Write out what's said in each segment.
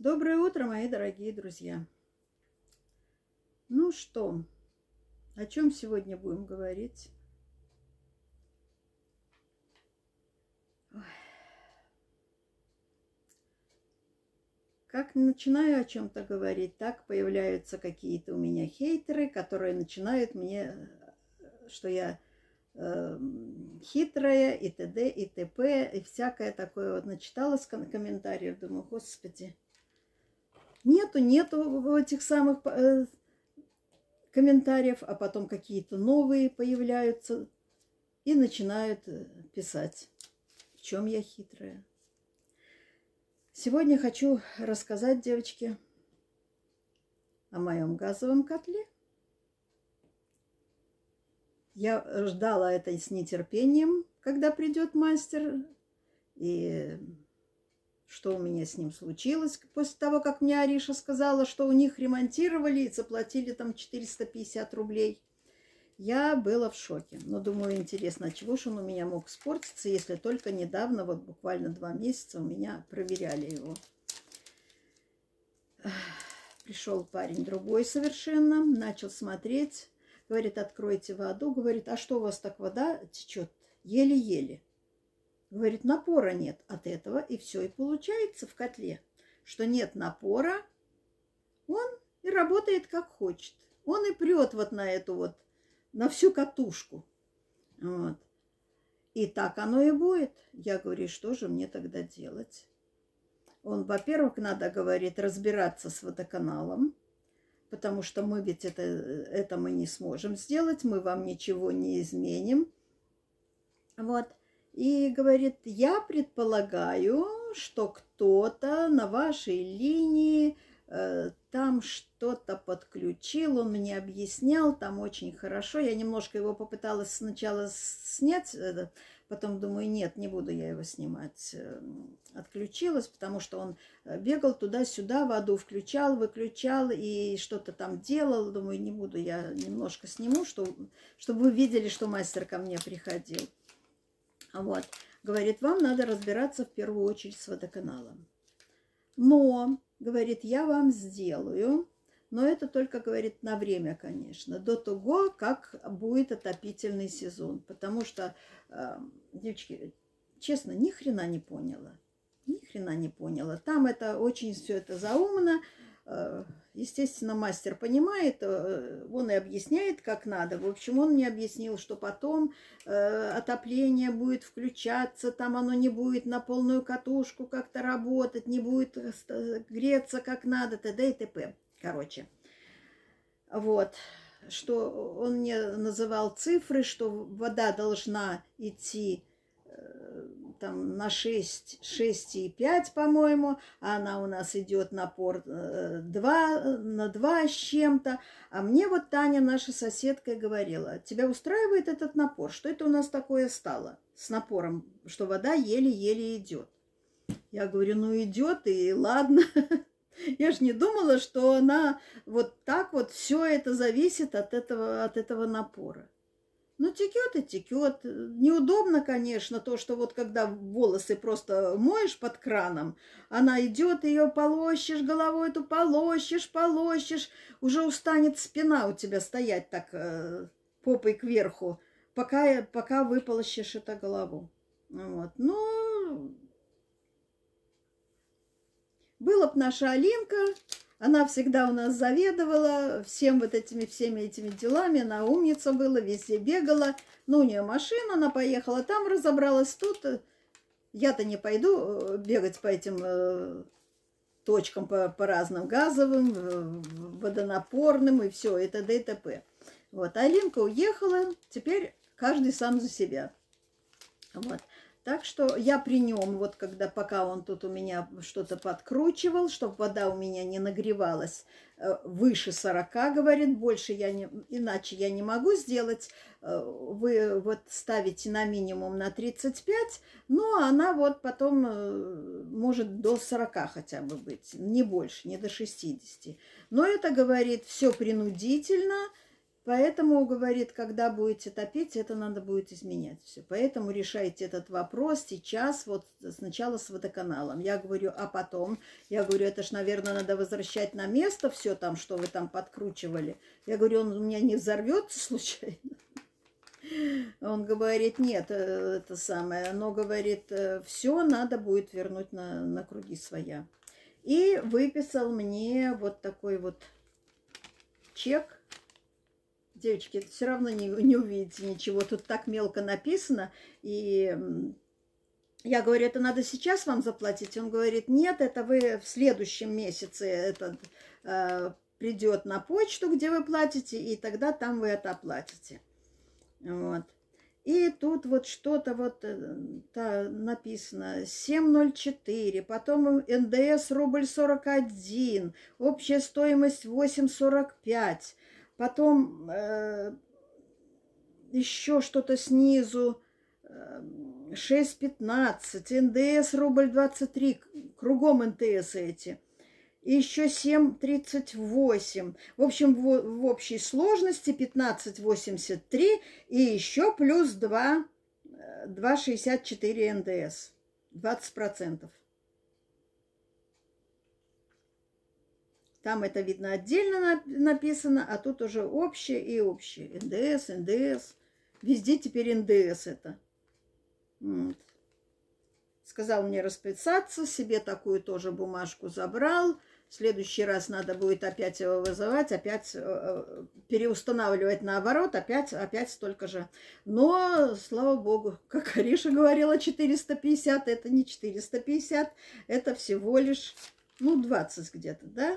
Доброе утро, мои дорогие друзья. Ну что, о чем сегодня будем говорить? Ой. Как начинаю о чем-то говорить, так появляются какие-то у меня хейтеры, которые начинают мне, что я хитрая и т.д. и т.п. и всякое такое. Вот начиталась комментариев, думаю, господи, нету этих самых комментариев, а потом какие-то новые появляются и начинают писать, в чем я хитрая. Сегодня хочу рассказать, девочки, о моем газовом котле. Я ждала это с нетерпением, когда придет мастер, и что у меня с ним случилось после того, как мне Ариша сказала, что у них ремонтировали и заплатили там 450 рублей. Я была в шоке. Но думаю, интересно, а чего же он у меня мог испортиться, если только недавно, вот буквально 2 месяца, у меня проверяли его. Пришел парень другой совершенно, начал смотреть, говорит, откройте воду, говорит, а что у вас так вода течет? Еле-еле. Говорит, напора нет от этого, и все, и получается в котле, что нет напора, он и работает как хочет. Он и прет вот на эту вот, на всю катушку. Вот. И так оно и будет. Я говорю, что же мне тогда делать? Он, во-первых, надо, говорит, разбираться с водоканалом, потому что мы ведь это мы не сможем сделать, мы вам ничего не изменим. Вот. И говорит, я предполагаю, что кто-то на вашей линии там что-то подключил, он мне объяснял, там очень хорошо. Я немножко его попыталась сначала снять, потом думаю, нет, не буду я его снимать. Отключилась, потому что он бегал туда-сюда, воду включал, выключал и что-то там делал. Думаю, не буду, я немножко сниму, чтобы вы видели, что мастер ко мне приходил. Вот. Говорит, вам надо разбираться в первую очередь с водоканалом. Но, говорит, я вам сделаю, но это только, говорит, на время, конечно, до того, как будет отопительный сезон. Потому что, девочки, честно, ни хрена не поняла. Ни хрена не поняла. Там это очень все это заумно. Естественно, мастер понимает, он и объясняет, как надо. В общем, он мне объяснил, что потом отопление будет включаться, там оно не будет на полную катушку как-то работать, не будет греться как надо, т.д. и т.п. Короче, вот, что он мне называл цифры, что вода должна идти там на 6,5, по-моему, а она у нас идет напор 2, на 2 с чем-то. А мне вот Таня, наша соседка, говорила, тебя устраивает этот напор? Что это у нас такое стало с напором, что вода еле-еле идет? Я говорю, ну идет, и ладно. Я же не думала, что она вот так вот, все это зависит от этого напора. Ну, текет и текет. Неудобно, конечно, то, что вот когда волосы просто моешь под краном, она идет, ее полощешь, головой эту полощешь, уже устанет спина у тебя стоять так попой кверху, пока выполощешь это голову. Вот. Ну, была б наша Алинка, она всегда у нас заведовала всеми этими делами. Она умница была, везде бегала. Ну, у нее машина, она поехала там, разобралась тут. Я-то не пойду бегать по этим точкам, по разным газовым, водонапорным и все, и т.д. и т.п. Вот, Алинка уехала, теперь каждый сам за себя. Вот. Так что я при нем, вот пока он тут у меня что-то подкручивал, чтобы вода у меня не нагревалась выше 40, говорит, больше иначе я не могу сделать. Вы вот ставите на минимум на 35, но она вот потом может до 40 хотя бы быть, не больше, не до 60. Но это, говорит, все принудительно. Поэтому, говорит, когда будете топить, это надо будет изменять все. Поэтому решайте этот вопрос сейчас, вот сначала с водоканалом. Я говорю, а потом, я говорю, это ж, наверное, надо возвращать на место все там, что вы там подкручивали. Я говорю, он у меня не взорвется случайно? Он говорит, нет, это самое, но, говорит, все надо будет вернуть на круги своя. И выписал мне вот такой вот чек. Девочки, это все равно не увидите ничего. Тут так мелко написано. И я говорю, это надо сейчас вам заплатить? Он говорит, нет, это вы в следующем месяце это придет на почту, где вы платите, и тогда там вы это оплатите. Вот. И тут вот что-то вот написано 7,04, потом НДС рубль 41, общая стоимость 8,45. Потом еще что-то снизу 6,15, НДС рубль 23, кругом НДС эти. И еще 7,38. В общем, в общей сложности 15,83 и еще плюс 2,64 НДС. 20%. Там это видно отдельно написано, а тут уже общее и общее. НДС. Везде теперь НДС это. Вот. Сказал мне расписаться, себе такую тоже бумажку забрал. В следующий раз надо будет опять его вызывать, опять переустанавливать наоборот, опять столько же. Но, слава богу, как Ариша говорила, 450, это не 450, это всего лишь, 20 где-то, да?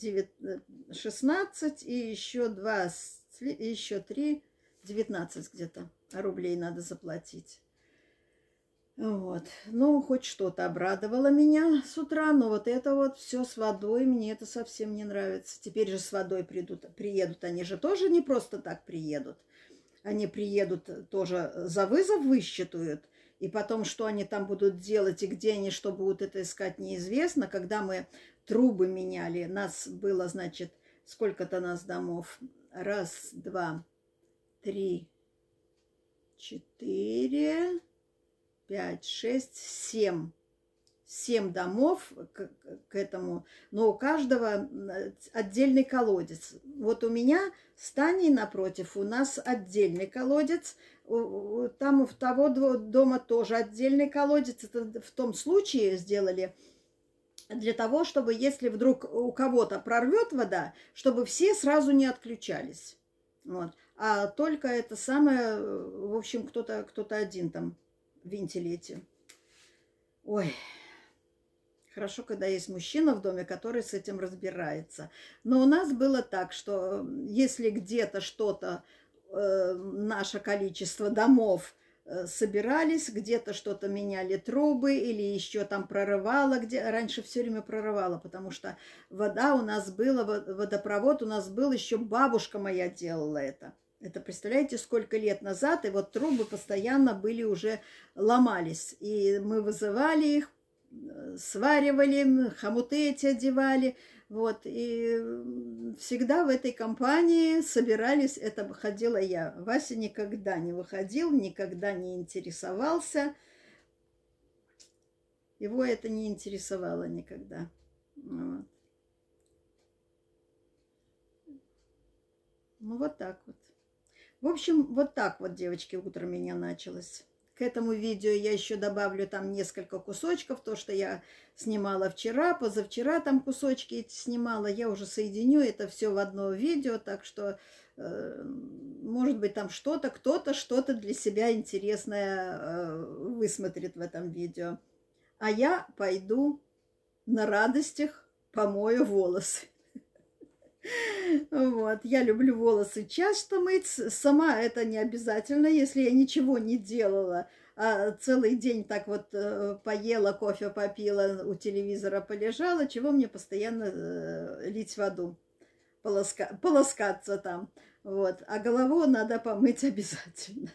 16 и еще 2, еще 3, 19 где-то рублей надо заплатить. Вот. Хоть что-то обрадовало меня с утра, но вот это вот все с водой, мне это совсем не нравится. Теперь же с водой приедут, они же тоже не просто так приедут. Они приедут тоже за вызов высчитают, и потом, что они там будут делать и где они что будут это искать, неизвестно. Когда мы трубы меняли, нас было, значит, сколько-то нас домов? 1, 2, 3, 4... 5, 6, 7. 7 домов к этому, но у каждого отдельный колодец. Вот у меня с Таней напротив, у нас отдельный колодец, там у того дома тоже отдельный колодец. Это в том случае сделали для того, чтобы если вдруг у кого-то прорвет вода, чтобы все сразу не отключались. Вот. А только это самое, в общем, кто-то один там вентилете. Ой, хорошо, когда есть мужчина в доме, который с этим разбирается. Но у нас было так, что если где-то что-то, наше количество домов собирались, где-то что-то меняли трубы или еще там прорывало, где раньше все время прорывало, потому что вода у нас была, водопровод у нас был, еще бабушка моя делала это. Это, представляете, сколько лет назад, и вот трубы постоянно были уже ломались. И мы вызывали их, сваривали, хомуты эти одевали. Вот, и всегда в этой компании собирались, это ходила я. Вася никогда не выходил, никогда не интересовался. Его это не интересовало никогда. Вот. Вот так вот. В общем, вот так вот, девочки, утро у меня началось. К этому видео я еще добавлю там несколько кусочков. То, что я снимала вчера, позавчера там кусочки эти снимала. Я уже соединю это все в одно видео. Так что, может быть, там что-то, кто-то что-то для себя интересное высмотрит в этом видео. А я пойду на радостях помою волосы. Вот. Я люблю волосы часто мыть. Сама это не обязательно, если я ничего не делала, а целый день так вот поела, кофе попила, у телевизора полежала, чего мне постоянно лить воду, полоскаться там. Вот. А голову надо помыть обязательно.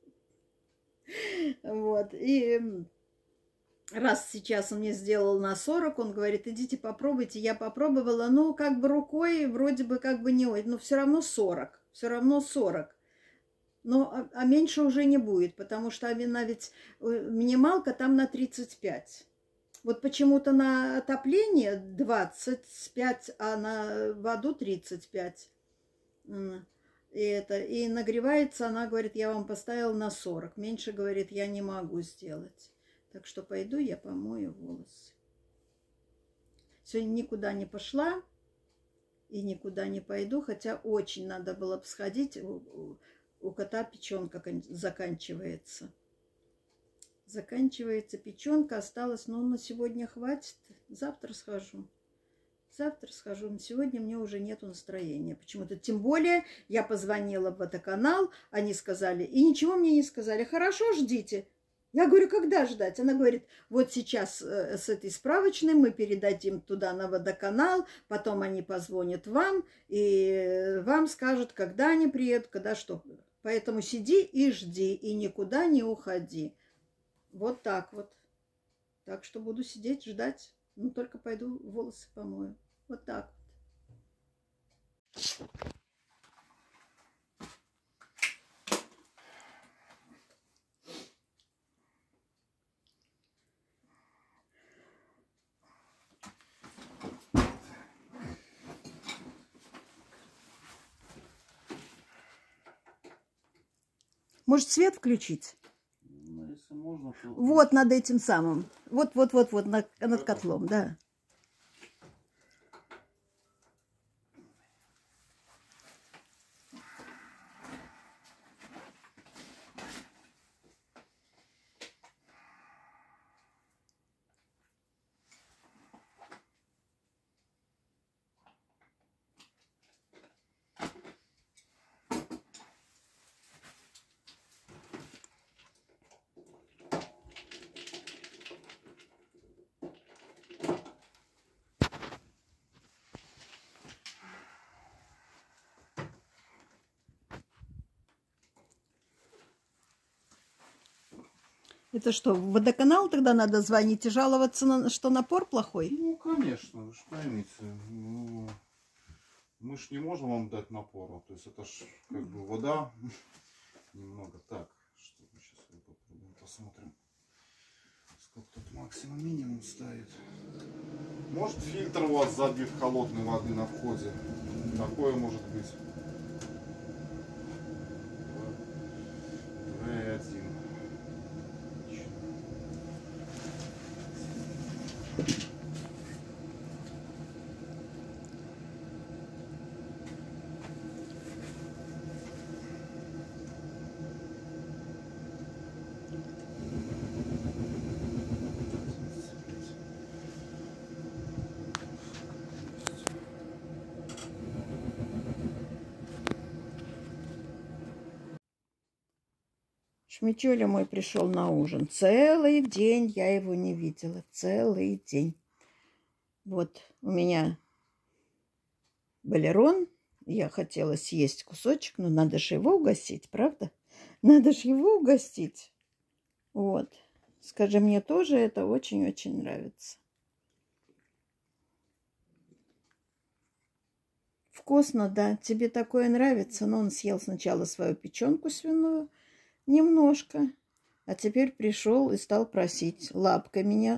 Вот. И раз сейчас он мне сделал на 40, он говорит, идите попробуйте. Я попробовала, ну, как бы рукой, вроде бы как бы не очень, но все равно 40. все равно 40. Но, а меньше уже не будет, потому что она ведь, минималка там на 35. Вот почему-то на отопление 25, а на воду 35. И нагревается, она говорит, я вам поставила на 40. Меньше, говорит, я не могу сделать. Так что пойду я помою волосы. Сегодня никуда не пошла и никуда не пойду, хотя очень надо было бы сходить. У кота печенка заканчивается. Заканчивается печенка, осталось, но на сегодня хватит. Завтра схожу. Завтра схожу. Сегодня мне уже нету настроения. Почему-то. Тем более я позвонила в водоканал, они сказали, и ничего мне не сказали. Хорошо, ждите. Я говорю, когда ждать? Она говорит, вот сейчас с этой справочной мы передадим туда на водоканал, потом они позвонят вам, и вам скажут, когда они приедут, когда что. Поэтому сиди и жди, и никуда не уходи. Вот так вот. Так что буду сидеть, ждать. Ну, только пойду волосы помою. Вот так вот. Может, свет включить? Ну, если можно, то... Вот над этим самым. Вот, над котлом, да. Это что, в водоканал тогда надо звонить и жаловаться, что напор плохой? Ну, конечно, вы же поймите. Ну, мы ж не можем вам дать напора. То есть это ж как бы вода. Немного так. Что мы сейчас попробуем, посмотрим. Сколько тут максимум, минимум стоит. Может, фильтр у вас забит холодной воды на входе. Такое может быть. 2,1. Шмичуля мой пришел на ужин. Целый день я его не видела. Целый день. Вот у меня балерон. Я хотела съесть кусочек, но надо же его угостить, правда? Надо же его угостить. Вот. Скажи, мне тоже это очень-очень нравится. Вкусно, да. Тебе такое нравится? Но он съел сначала свою печенку свиную. Немножко. А теперь пришел и стал просить. Лапкой меня.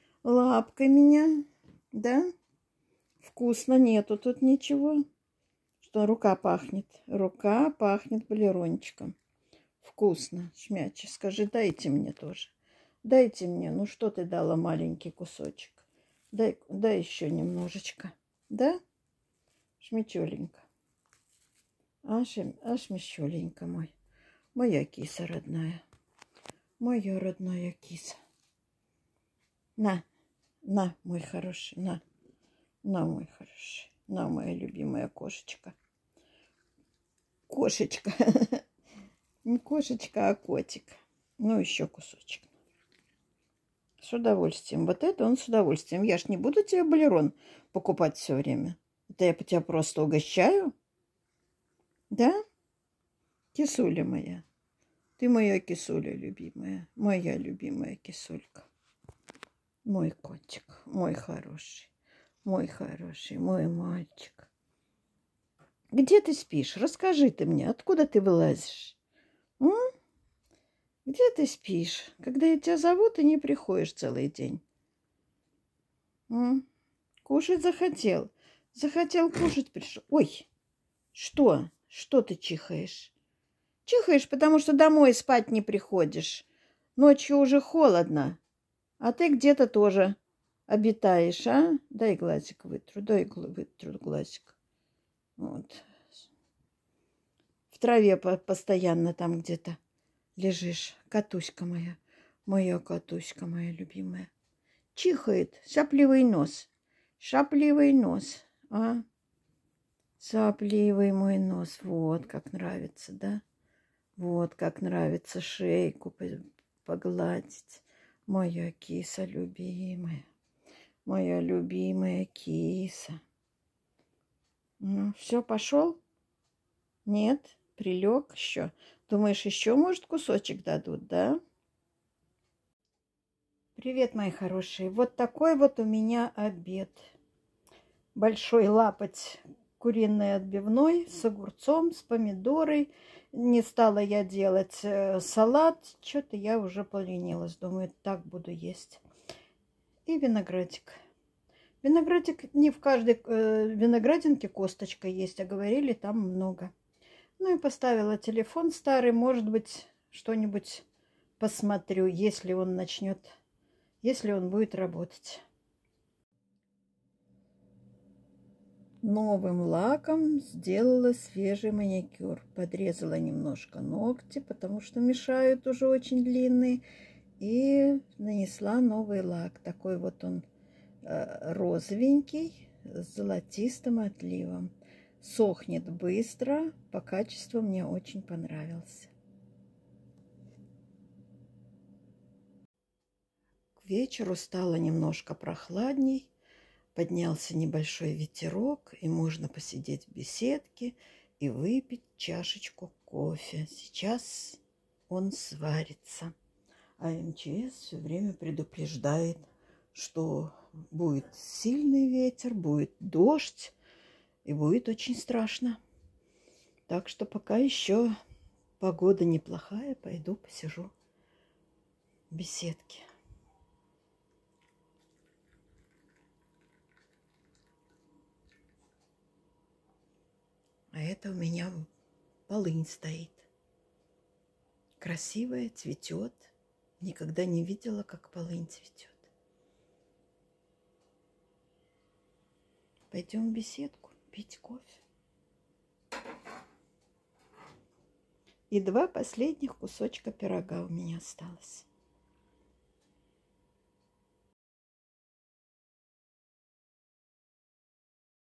Да? Вкусно, нету тут ничего. Что рука пахнет? Рука пахнет балерончиком. Вкусно, шмячи. Скажи, дайте мне тоже. Дайте мне. Ну что ты дала маленький кусочек? Дай еще немножечко. Да? Шмячуленька. Шмячуленька мой. Моя киса родная. Моя родная киса. На, мой хороший, на, мой хороший. На, моя любимая кошечка. Кошечка. Не кошечка, а котик. Ну, еще кусочек. С удовольствием. Вот это он с удовольствием. Я ж не буду тебе балерон покупать все время. Это я тебя просто угощаю. Да? Кисуля моя. Ты моя кисуля любимая. Моя любимая кисулька. Мой котик. Мой хороший. Мой хороший. Мой мальчик. Где ты спишь? Расскажи ты мне, откуда ты вылазишь? М? Где ты спишь? Когда я тебя зову, ты не приходишь целый день. М? Кушать захотел. Захотел кушать, пришел. Ой, что? Что ты чихаешь? Чихаешь, потому что домой спать не приходишь. Ночью уже холодно, а ты где-то тоже обитаешь, а? Дай глазик вытру, вытру глазик. Вот. В траве постоянно там где-то лежишь. Катуська моя катуська моя любимая. Чихает, сопливый нос. Шапливый нос, а? Сопливый мой нос. Вот как нравится, да? Вот как нравится шейку погладить. Моя киса любимая. Моя любимая киса. Ну, все, пошел? Нет, прилег еще. Думаешь, еще, может, кусочек дадут, да? Привет, мои хорошие. Вот такой вот у меня обед. Большой лапоть куриной отбивной с огурцом, с помидорой. Не стала я делать салат. Что-то я уже поленилась. Думаю, так буду есть. И виноградик. Виноградик не в каждой виноградинке косточка есть, а говорили, там много. Ну и поставила телефон старый. Может быть, что-нибудь посмотрю, если он начнет, если он будет работать. Новым лаком сделала свежий маникюр. Подрезала немножко ногти, потому что мешают уже очень длинные. И нанесла новый лак. Такой вот он розовенький, с золотистым отливом. Сохнет быстро. По качеству мне очень понравился. К вечеру стало немножко прохладней. Поднялся небольшой ветерок, и можно посидеть в беседке и выпить чашечку кофе. Сейчас он сварится. А МЧС все время предупреждает, что будет сильный ветер, будет дождь, и будет очень страшно. Так что пока еще погода неплохая, пойду посижу в беседке. А это у меня полынь стоит. Красивая, цветет. Никогда не видела, как полынь цветет. Пойдем в беседку пить кофе. И 2 последних кусочка пирога у меня осталось.